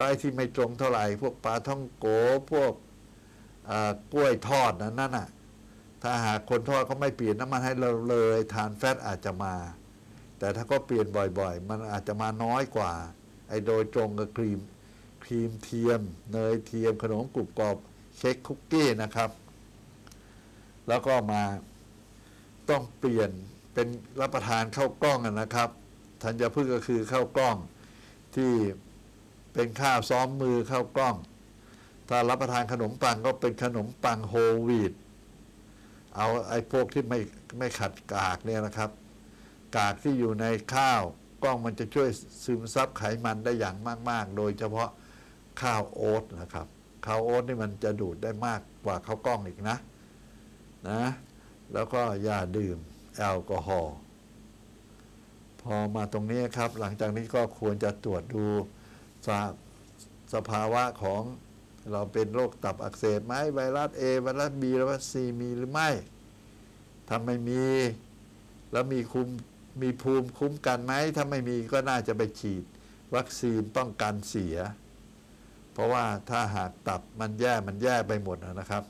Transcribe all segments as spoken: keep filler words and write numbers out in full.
ไอ้ที่ไม่ตรงเท่าไหร่พวกปลาท่องโกพวกกล้วยทอดนั่นนั่นน่ะถ้าหากคนทอดเขาไม่เปลี่ยนน้ำมันให้เราเลยทานแฟตอาจจะมาแต่ถ้าก็เปลี่ยนบ่อยๆมันอาจจะมาน้อยกว่าไอ้โดยตรงกับครีมครีมเทียมเนยเทียมขนมกรุบกรอบเค้กคุกกี้นะครับแล้วก็มาต้องเปลี่ยนเป็นรับประทานข้าวกล้องนะครับธัญพืชก็คือข้าวกล้องที่เป็นข้าวซ้อมมือข้าวกล้องถ้ารับประทานขนมปังก็เป็นขนมปังโฮลวีตเอาไอ้พวกที่ไม่ไม่ขัดกากเนี่ยนะครับกากที่อยู่ในข้าวกล้องมันจะช่วยซึมซับไขมันได้อย่างมากๆโดยเฉพาะข้าวโอ๊ตนะครับข้าวโอ๊ตนี่มันจะดูดได้มากกว่าข้าวกล้องอีกนะนะแล้วก็อย่าดื่มแอลกอฮอล์พอมาตรงนี้ครับหลังจากนี้ก็ควรจะตรวจดูสสภาวะของเราเป็นโรคตับอักเสบไหมไวรัส A ไวรัส B ไวรัส C มีหรือไม่ถ้าไม่มีแล้วมีคุมมีภูมิคุ้มกันไหมถ้าไม่มีก็น่าจะไปฉีดวัคซีนป้องกันเสียเพราะว่าถ้าหากตับมันแย่มันแย่ไปหมดนะครับ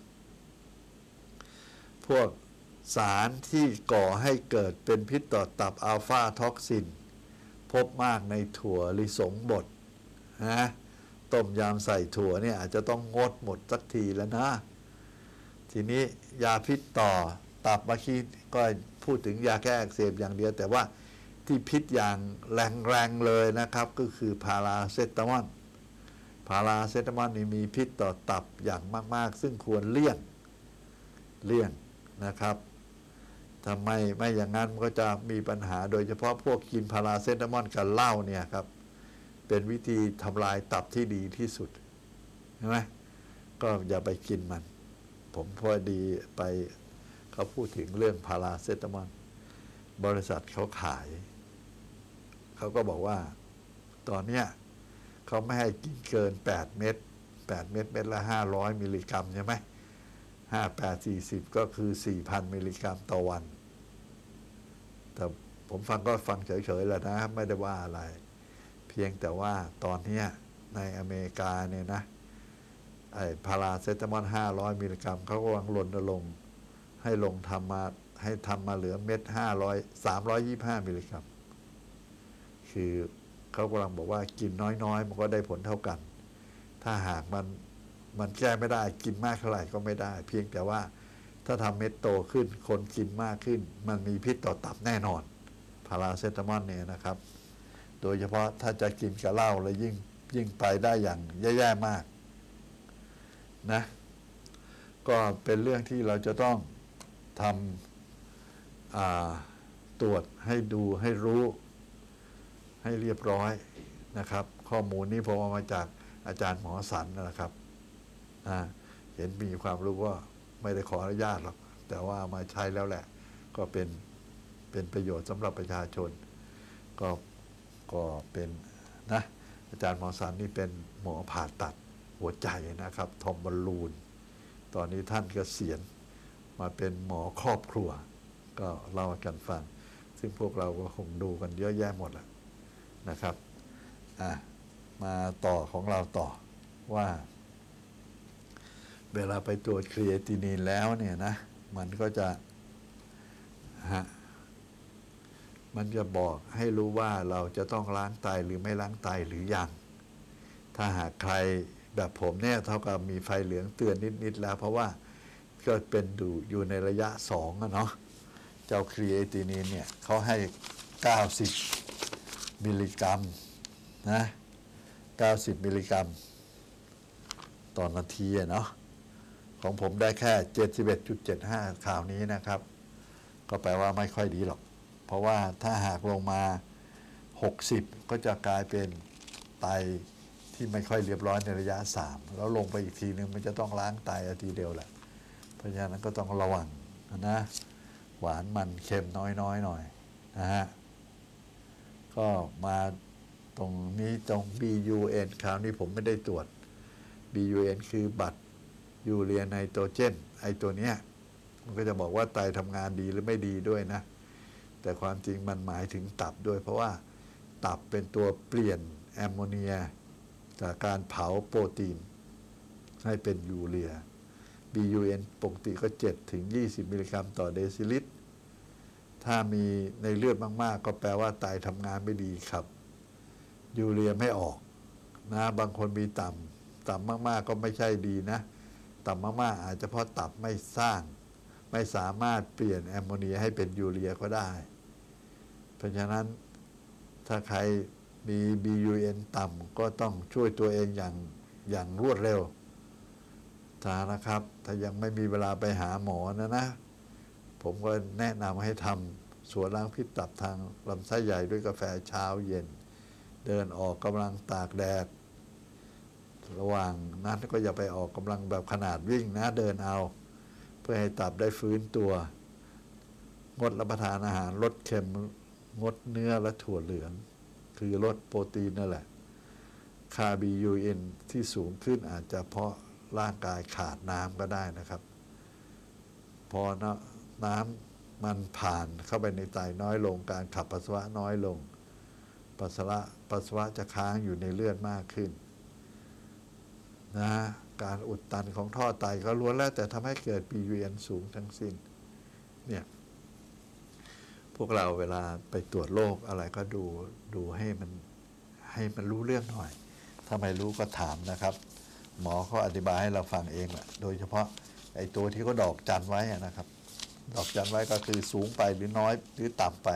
พวกสารที่ก่อให้เกิดเป็นพิษต่อตับอัลฟาท็อกซินพบมากในถั่วลิสงบดนะต้มยำใส่ถั่วเนี่ยอาจจะต้องงดหมดสักทีแล้วนะทีนี้ยาพิษต่อตับเมื่อกี้ก็พูดถึงยาแก้อักเสบอย่างเดียวแต่ว่าที่พิษอย่างแรงๆเลยนะครับก็คือพาราเซตามอลพาราเซตามอลนี่มีพิษต่อตับอย่างมากๆซึ่งควรเลี่ยงเลี่ยงนะครับทำไมไม่อย่างนั้นมันก็จะมีปัญหาโดยเฉพาะพวกกินพาราเซตามอลกับเหล้าเนี่ยครับเป็นวิธีทำลายตับที่ดีที่สุดใช่ไหมก็อย่าไปกินมันผมพอดีไปเขาพูดถึงเรื่องพาราเซตามอลบริษัทเขาขายเขาก็บอกว่าตอนเนี้ยเขาไม่ให้กินเกินแปดเม็ดแปดเม็ดเม็ดละห้าร้อยมิลลิกรัมใช่ไหมห้า แปด สี่สิบก็คือ สี่พัน มิลลิกรัมต่อวันแต่ผมฟังก็ฟังเฉยๆแหละนะไม่ได้ว่าอะไรเพียงแต่ว่าตอนนี้ในอเมริกาเนี่ยนะไอ้พาราเซตามอลห้าร้อยมิลลิกรัมเขากำลังรณรงค์ให้ลงทำมาให้ทำมาเหลือเม็ดห้าร้อยสามร้อยยี่สิบห้ามิลลิกรัมคือเขากำลังบอกว่ากินน้อยๆมันก็ได้ผลเท่ากันถ้าหากมันมันแก้ไม่ได้กินมากเท่าไหร่ก็ไม่ได้เพียงแต่ว่าถ้าทำเม็ดโตขึ้นคนกินมากขึ้นมันมีพิษต่อตับแน่นอนพาราเซตามอลเนี่ยนะครับโดยเฉพาะถ้าจะกินกับเหล้าแล้วยิ่งยิ่งไปได้อย่างแย่ๆมากนะก็เป็นเรื่องที่เราจะต้องทำตรวจให้ดูให้รู้ให้เรียบร้อยนะครับข้อมูลนี้ผมเอามาจากอาจารย์หมอสันนะครับเห็นมีความรู้ว่าไม่ได้ขออนุญาตหรอกแต่ว่ามาใช้แล้วแหละก็เป็นเป็นประโยชน์สำหรับประชาชนก็ก็เป็นนะอาจารย์หมอสันนี่เป็นหมอผ่าตัดหัวใจนะครับทอมบอลลูนตอนนี้ท่านเกษียณมาเป็นหมอครอบครัวก็เล่ากันฟังซึ่งพวกเราก็คงดูกันเยอะแยะหมดแหละนะครับอ่ะมาต่อของเราต่อว่าเวลาไปตรวจครีเอตินีนแล้วเนี่ยนะมันก็จะฮะมันจะบอกให้รู้ว่าเราจะต้องล้างไตหรือไม่ล้างไตหรือยังถ้าหากใครแบบผมเนี่ยเท่ากับมีไฟเหลืองเตือนนิดๆแล้วเพราะว่าก็เป็นดูอยู่ในระยะสองอะเนาะเจ้าครีเอตินีนเนี่ยเขาให้เก้าสิบมิลลิกรัมนะเก้าสิบมิลลิกรัมต่อนาทีเนาะของผมได้แค่ เจ็ดสิบเอ็ดจุดเจ็ดห้า ข่าวนี้นะครับก็แปลว่าไม่ค่อยดีหรอกเพราะว่าถ้าหากลงมาหกสิบก็จะกลายเป็นไตที่ไม่ค่อยเรียบร้อยในระยะสามแล้วลงไปอีกทีนึงมันจะต้องล้างไตอาทีเดียวแหละเพราะฉะนั้นก็ต้องระวังนะหวานมันเค็มน้อยๆหน่อยนะฮะก็มาตรงนี้ตรง บี ยู เอ็น คราวนี้ผมไม่ได้ตรวจ บี ยู เอ็น คือบัตรยูเรียไนโตรเจนไอตัวเนี้ยมันก็จะบอกว่าไตทำงานดีหรือไม่ดีด้วยนะแต่ความจริงมันหมายถึงตับด้วยเพราะว่าตับเป็นตัวเปลี่ยนแอมโมเนียจากการเผาโปรตีนให้เป็นยูเรีย บี ยู เอ็น ปกติก็เจ็ดถึงยี่สิบมิลลิกรัมต่อเดซิลิตรถ้ามีในเลือดมากๆก็แปลว่าไตทำงานไม่ดีครับยูเรียไม่ออกนะบางคนมีต่ำต่ำมากๆก็ไม่ใช่ดีนะต่ำมากๆอาจจะเพราะตับไม่สร้างไม่สามารถเปลี่ยนแอมโมเนียให้เป็นยูเรียก็ได้เพราะฉะนั้นถ้าใครมี บี ยู เอ็น ต่ำก็ต้องช่วยตัวเองอย่างอย่างรวดเร็วถ้านะครับถ้ายังไม่มีเวลาไปหาหมอนะนะผมก็แนะนำให้ทำสวนล้างพิษตับทางลำไส้ใหญ่ด้วยกาแฟเช้าเย็นเดินออกกำลังตากแดดระหว่างนั้นก็อย่าไปออกกำลังแบบขนาดวิ่งนะเดินเอาเพื่อให้ตับได้ฟื้นตัวงดรับประทานอาหารลดเค็มงดเนื้อและถั่วเหลืองคือลดโปรตีนนั่นแหละค่า บี ยู เอ็น ที่สูงขึ้นอาจจะเพราะร่างกายขาดน้ำก็ได้นะครับพอน้ำมันผ่านเข้าไปในไตน้อยลงการขับปัสสาวะน้อยลงปัสสาวะปัสสาวะจะค้างอยู่ในเลือดมากขึ้นนะการอุดตันของท่อไตก็ล้วนแล้วแต่ทำให้เกิด บี ยู เอ็น สูงทั้งสิ้นเนี่ยพวกเราเวลาไปตรวจโรคอะไรก็ดูดูให้มันให้มันรู้เรื่องหน่อยถ้าไม่รู้ก็ถามนะครับหมอเขาอธิบายให้เราฟังเองแหละโดยเฉพาะไอ้ตัวที่เขาดอกจันไว้นะครับดอกจันไว้ก็คือสูงไปหรือน้อยหรือต่ำไป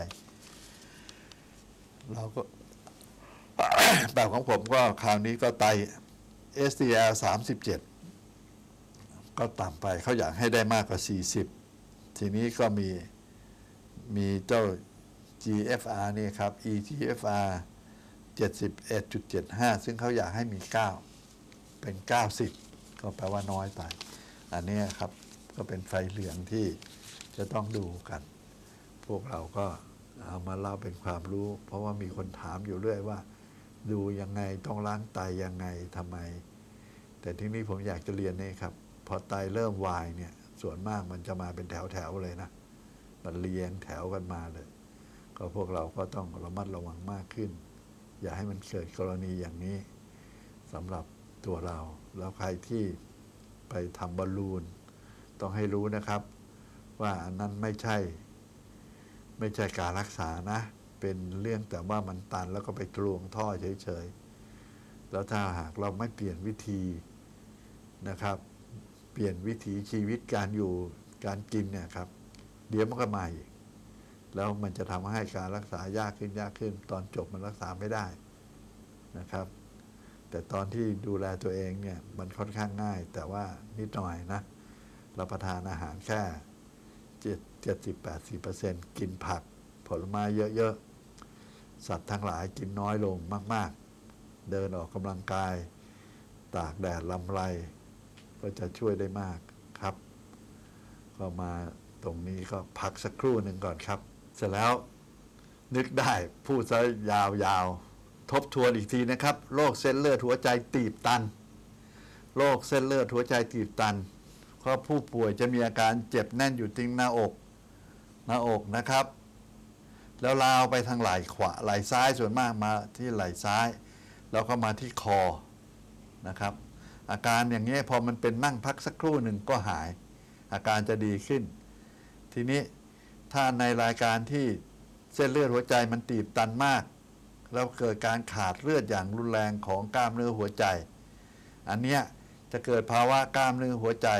เราก็ แบบของผมก็คราวนี้ก็ไต เอส ดี แอล สามสิบเจ็ดก็ต่ำไปเขาอยากให้ได้มากกว่าสี่สิบทีนี้ก็มีมีเจ้า จี เอฟ อาร์ นี่ครับ อี จี เอฟ อาร์ เจ็ดสิบเอ็ดจุดเจ็ดห้า ซึ่งเขาอยากให้มีเก้าเป็นเก้าสิบก็แปลว่าน้อยไปอันนี้ครับก็เป็นไฟเหลืองที่จะต้องดูกันพวกเราก็เอามาเล่าเป็นความรู้เพราะว่ามีคนถามอยู่เรื่อยว่าดูยังไงต้องล้างไตยังไงทำไมแต่ที่นี้ผมอยากจะเรียนนี่ครับพอไตเริ่มวายเนี่ยส่วนมากมันจะมาเป็นแถวๆเลยนะมันเรียงแถวกันมาเลยก็พวกเราก็ต้องระมัดระวังมากขึ้นอย่าให้มันเกิดกรณีอย่างนี้สำหรับตัวเราแล้วใครที่ไปทำบอลลูนต้องให้รู้นะครับว่าอันนั้นไม่ใช่ไม่ใช่การรักษานะเป็นเรื่องแต่ว่ามันตันแล้วก็ไปกลวงท่อเฉยๆแล้วถ้าหากเราไม่เปลี่ยนวิธีนะครับเปลี่ยนวิถีชีวิตการอยู่การกินเนี่ยครับเดี๋ยวมันก็มาอีกแล้วมันจะทำให้การรักษายากขึ้นยากขึ้นตอนจบมันรักษาไม่ได้นะครับแต่ตอนที่ดูแลตัวเองเนี่ยมันค่อนข้างง่ายแต่ว่านิดหน่อยนะรับประทานอาหารแค่เจ็ดเจ็ดสิบแปดสิบเปอร์เซ็นต์กินผักผลไม้เยอะๆสัตว์ทั้งหลายกินน้อยลงมากๆเดินออกกำลังกายตากแดดลำไรก็จะช่วยได้มากครับก็มาตรงนี้ก็พักสักครู่หนึ่งก่อนครับเสร็จแล้วนึกได้พูดซะยาวๆทบทวนอีกทีนะครับโรคเส้นเลือดหัวใจตีบตันโรคเส้นเลือดหัวใจตีบตันเพราะผู้ป่วยจะมีอาการเจ็บแน่นอยู่ที่หน้าอกหน้าอกนะครับแล้วลาวไปทางไหล่ขวาไหล่ซ้ายส่วนมากมาที่ไหล่ซ้ายแล้วก็มาที่คอนะครับอาการอย่างนี้พอมันเป็นนั่งพักสักครู่หนึ่งก็หายอาการจะดีขึ้นทีนี้ถ้าในรายการที่เส้นเลือดหัวใจมันตีบตันมากแล้วเกิดการขาดเลือดอย่างรุนแรงของกล้ามเนื้อหัวใจอันเนี้ยจะเกิดภาวะกล้ามเนื้อหัวใจ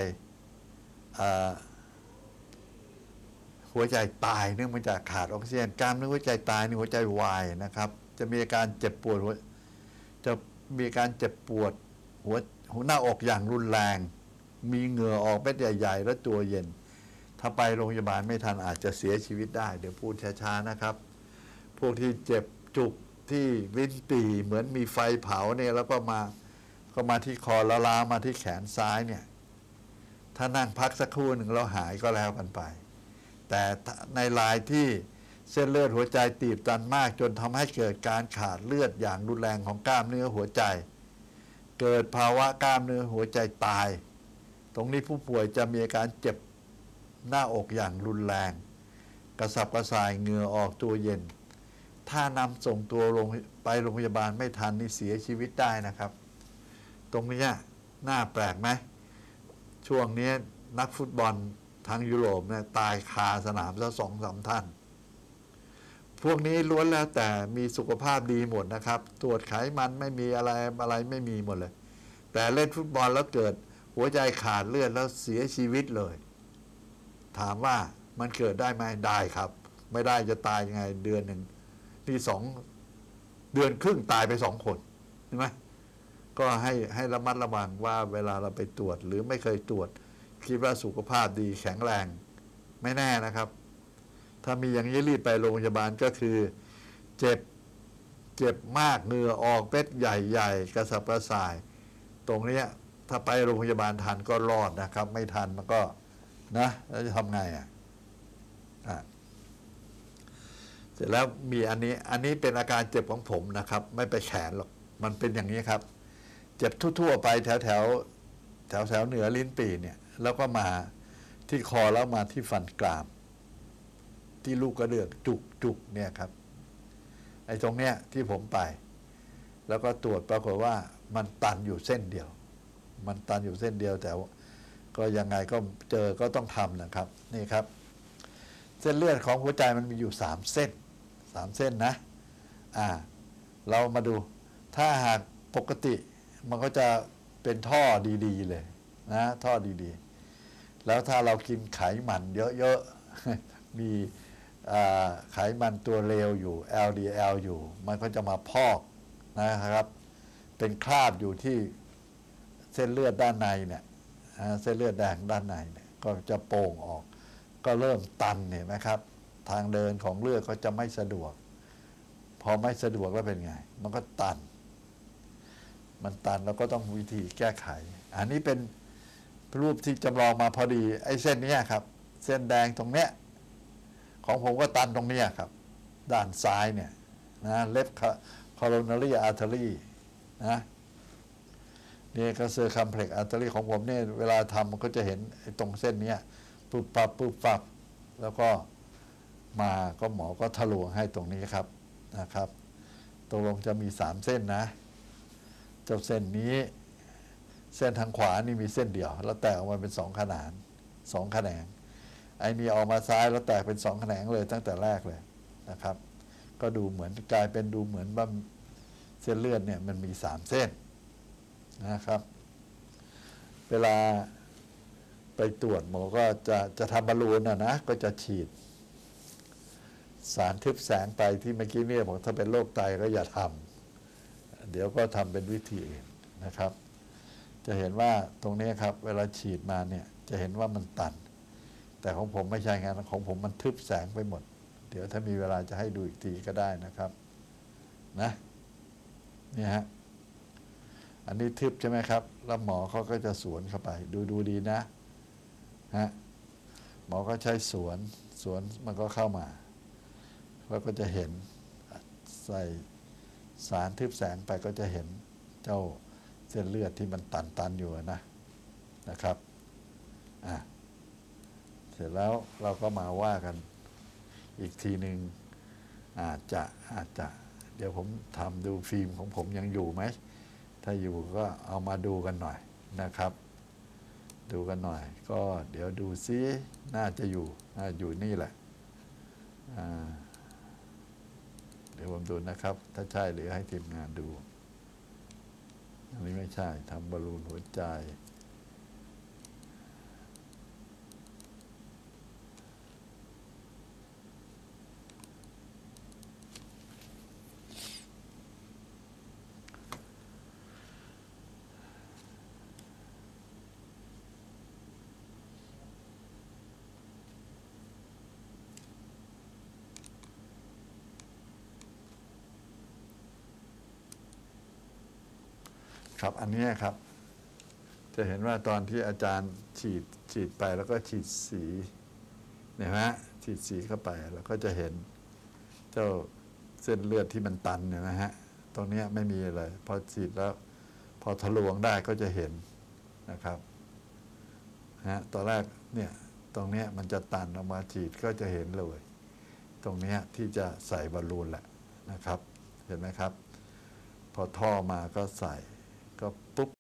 หัวใจตายเนื่องมาจากขาดออกซิเจนกล้ามเนื้อหัวใจตายนี่หัวใจวายนะครับจะมีอาการเจ็บปวดหัวจะมีอาการเจ็บปวดหัวหัวหน้าอกอย่างรุนแรงมีเหงื่อออกเม็ดใหญ่ๆและตัวเย็นถ้าไปโรงพยาบาลไม่ทันอาจจะเสียชีวิตได้เดี๋ยวพูดช้าๆนะครับพวกที่เจ็บจุกที่ลิ้นปี่เหมือนมีไฟเผาเนี่ยแล้วก็มาก็มาที่คอแล้วลามมาที่แขนซ้ายเนี่ยถ้านั่งพักสักครู่หนึ่งแล้วหายก็แล้วกันไปแต่ในรายที่เส้นเลือดหัวใจตีบตันมากจนทำให้เกิดการขาดเลือดอย่างรุนแรงของกล้ามเนื้อหัวใจเกิดภาวะกล้ามเนื้อหัวใจตายตรงนี้ผู้ป่วยจะมีอาการเจ็บหน้าอกอย่างรุนแรงกระสับกระส่ายเหงื่อออกตัวเย็นถ้านำส่งตัวลงไปโรงพยาบาลไม่ทันนี่เสียชีวิตได้นะครับตรงนี้น่าแปลกไหมช่วงนี้นักฟุตบอลทางยุโรปเนี่ยตายคาสนามซะสองสามท่านพวกนี้ล้วนแล้วแต่มีสุขภาพดีหมดนะครับตรวจไขมันไม่มีอะไรอะไรไม่มีหมดเลยแต่เล่นฟุตบอลแล้วเกิดหัวใจขาดเลือดแล้วเสียชีวิตเลยถามว่ามันเกิดได้ไหมได้ครับไม่ได้จะตายยังไงเดือนหนึ่งนี่สองเดือนครึ่งตายไปสองคนเห็นไหมก็ให้ให้ระมัดระวังว่าเวลาเราไปตรวจหรือไม่เคยตรวจคิดว่าสุขภาพดีแข็งแรงไม่แน่นะครับถ้ามีอย่างนี้รีบไปโรงพยาบาลก็คือเจ็บเจ็บมากเหงื่อออกเป็ดใหญ่ๆกระสับกระส่ายตรงนี้ถ้าไปโรงพยาบาลทันก็รอดนะครับไม่ทันมันก็นะแล้วจะทำไงอ่ะเสร็จแล้วมีอันนี้อันนี้เป็นอาการเจ็บของผมนะครับไม่ไปแขนหรอกมันเป็นอย่างนี้ครับเจ็บทั่วๆไปแถวแถวแถวแถวเหนือลิ้นปี่เนี่ยแล้วก็มาที่คอแล้วมาที่ฟันกรามที่ลูกกระเดือกจุกจุกเนี่ยครับไอ้ตรงเนี้ยที่ผมไปแล้วก็ตรวจปรากฏว่ามันตันอยู่เส้นเดียวมันตันอยู่เส้นเดียวแต่ก็ยังไงก็เจอก็ต้องทำนะครับนี่ครับเส้นเลือดของหัวใจมันมีอยู่สามเส้นสามเส้นนะอ่าเรามาดูถ้าหากปกติมันก็จะเป็นท่อดีๆเลยนะท่อดีๆแล้วถ้าเรากินไขมันเยอะๆมีไขมันตัวเลวอยู่ แอล ดี แอล อยู่มันก็จะมาพอกนะครับเป็นคราบอยู่ที่เส้นเลือดด้านในเนี่ยเส้นเลือดแดงด้านในเนี่ยก็จะโป่งออกก็เริ่มตันเห็นไหมครับทางเดินของเลือดก็จะไม่สะดวกพอไม่สะดวกแล้วเป็นไงมันก็ตันมันตันแล้วก็ต้องวิธีแก้ไขอันนี้เป็นรูปที่จำลองมาพอดีไอ้เส้นนี้ครับเส้นแดงตรงเนี้ยของผมก็ตันตรงนี้ครับด้านซ้ายเนี่ยนะเลฟคอโรนารีอาร์เทอรี่นะนี่ก็เซอร์คัมเพล็กซ์อาร์เทอรี่ของผมเนี่ยเวลาทำมันก็จะเห็นไอ้ตรงเส้นนี้ปุ๊บปั๊บปุ๊บปั๊บแล้วก็มาก็หมอก็ทะลวงให้ตรงนี้ครับนะครับตกลงจะมีสามเส้นนะเจ้าเส้นนี้เส้นทางขวานี่มีเส้นเดียวแล้วแตกออกมาเป็นสองขนานสองแขนงไอ้นี่ออกมาซ้ายแล้วแตกเป็นสองแขนงเลยตั้งแต่แรกเลยนะครับก็ดูเหมือนกลายเป็นดูเหมือนว่าเส้นเลือดเนี่ยมันมีสามเส้นนะครับเวลาไปตรวจหมอก็จะจะทำบอลลูนนะนะก็จะฉีดสารทึบแสงไปที่เมื่อกี้เนี่ยบอกถ้าเป็นโรคไตก็อย่าทำเดี๋ยวก็ทำเป็นวิธีอื่นนะครับจะเห็นว่าตรงนี้ครับเวลาฉีดมาเนี่ยจะเห็นว่ามันตันแต่ของผมไม่ใช่งั้นของผมมันทึบแสงไปหมดเดี๋ยวถ้ามีเวลาจะให้ดูอีกทีก็ได้นะครับนะนี่ฮะอันนี้ทึบใช่ไหมครับแล้วหมอเขาก็จะสวนเข้าไปดูดูดีนะฮะหมอก็ใช้สวนสวนมันก็เข้ามาแล้วก็จะเห็นใส่สารทึบแสงไปก็จะเห็นเจ้าเส้นเลือดที่มันตันตันอยู่นะนะครับอ่ะเสร็จแล้วเราก็มาว่ากันอีกทีหนึ่งอาจจะอาจจะเดี๋ยวผมทำดูฟิล์มของผมยังอยู่ไหมถ้าอยู่ก็เอามาดูกันหน่อยนะครับดูกันหน่อยก็เดี๋ยวดูซิน่าจะอยู่น่าอยู่นี่แหละเดี๋ยวผมดูนะครับถ้าใช่หรือให้ทีมงานดูอันนี้ไม่ใช่ทำบอลลูนหัวใจครับอันนี้ครับจะเห็นว่าตอนที่อาจารย์ฉีดฉีดไปแล้วก็ฉีดสีเนี่ยฮะฉีดสีเข้าไปแล้วก็จะเห็นเจ้าเส้นเลือดที่มันตันเนี่ยนะฮะตรงนี้ไม่มีอะไรพอฉีดแล้วพอทะลวงได้ก็จะเห็นนะครับฮะตอนแรกเนี่ยตรงนี้มันจะตันออกมาฉีดก็จะเห็นเลยตรงนี้ที่จะใส่บอลลูนแหละนะครับเห็นไหมครับพอท่อมาก็ใส่